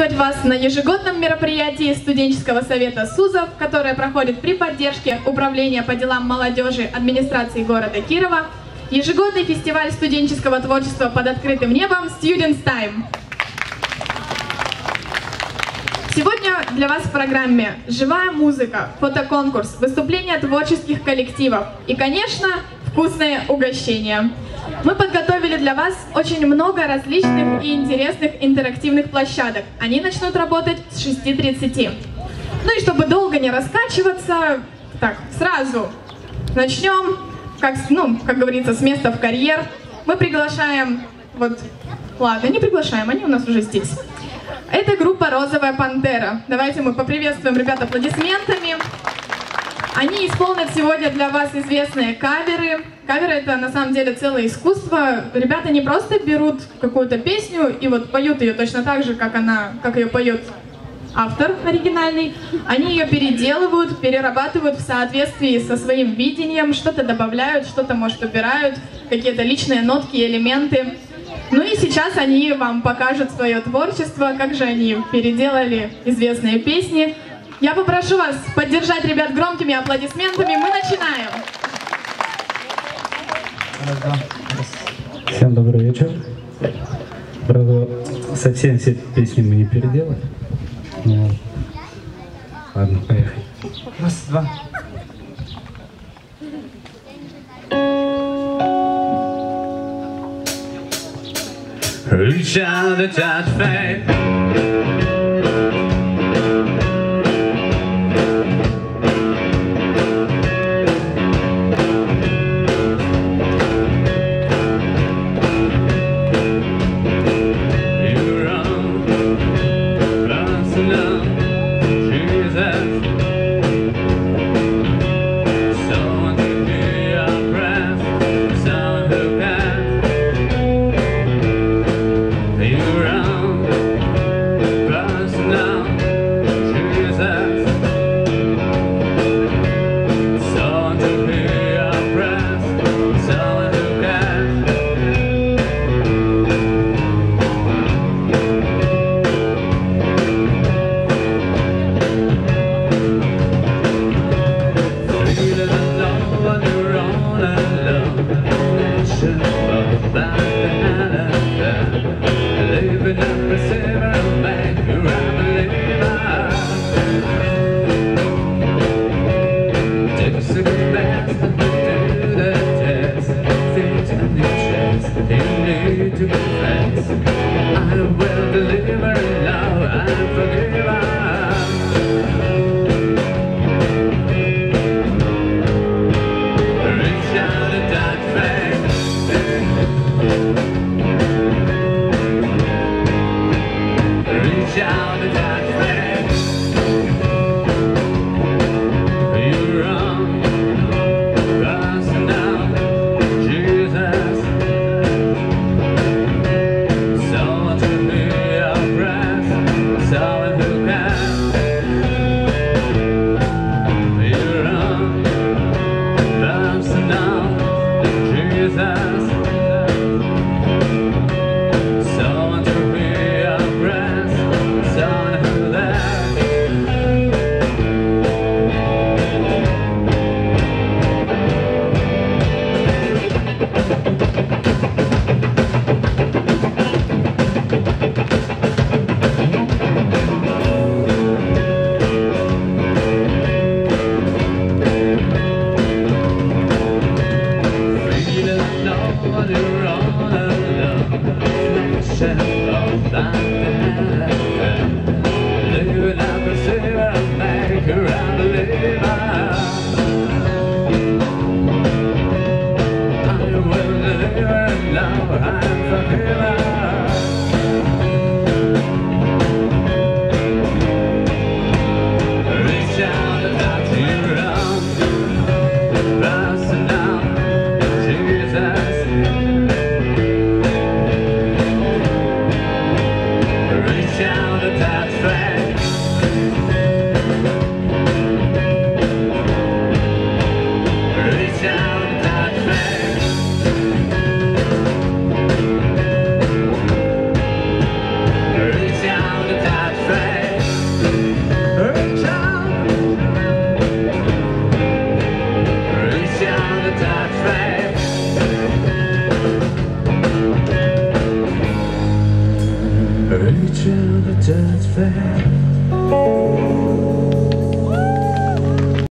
приветствовать вас на ежегодном мероприятии студенческого совета СУЗов, которое проходит при поддержке Управления по делам молодежи администрации города Кирова. Ежегодный фестиваль студенческого творчества под открытым небом Students Time. Сегодня для вас в программе живая музыка, фотоконкурс, выступления творческих коллективов и, конечно, вкусное угощение. Мы подготовили для вас очень много различных и интересных интерактивных площадок. Они начнут работать с 6:30. Ну и чтобы долго не раскачиваться, так, сразу начнем, как говорится, с места в карьер. Мы приглашаем, ладно, не приглашаем, они у нас уже здесь. Это группа «Розовая пантера». Давайте мы поприветствуем ребят аплодисментами. Они исполнят сегодня для вас известные каверы. Каверы — это на самом деле целое искусство. Ребята не просто берут какую-то песню и поют ее точно так же, как ее поет автор оригинальный. Они ее переделывают, перерабатывают в соответствии со своим видением, что-то добавляют, что-то, может, убирают, какие-то личные нотки и элементы. Ну и сейчас они вам покажут свое творчество, как же они переделали известные песни. Я попрошу вас поддержать ребят громкими аплодисментами. Мы начинаем. Всем добрый вечер. Правда, совсем все песни мы не переделали. Но... Ладно, поехали. Раз, два. Reach out to touch faith. Someone to be our breath, someone who the judge fair.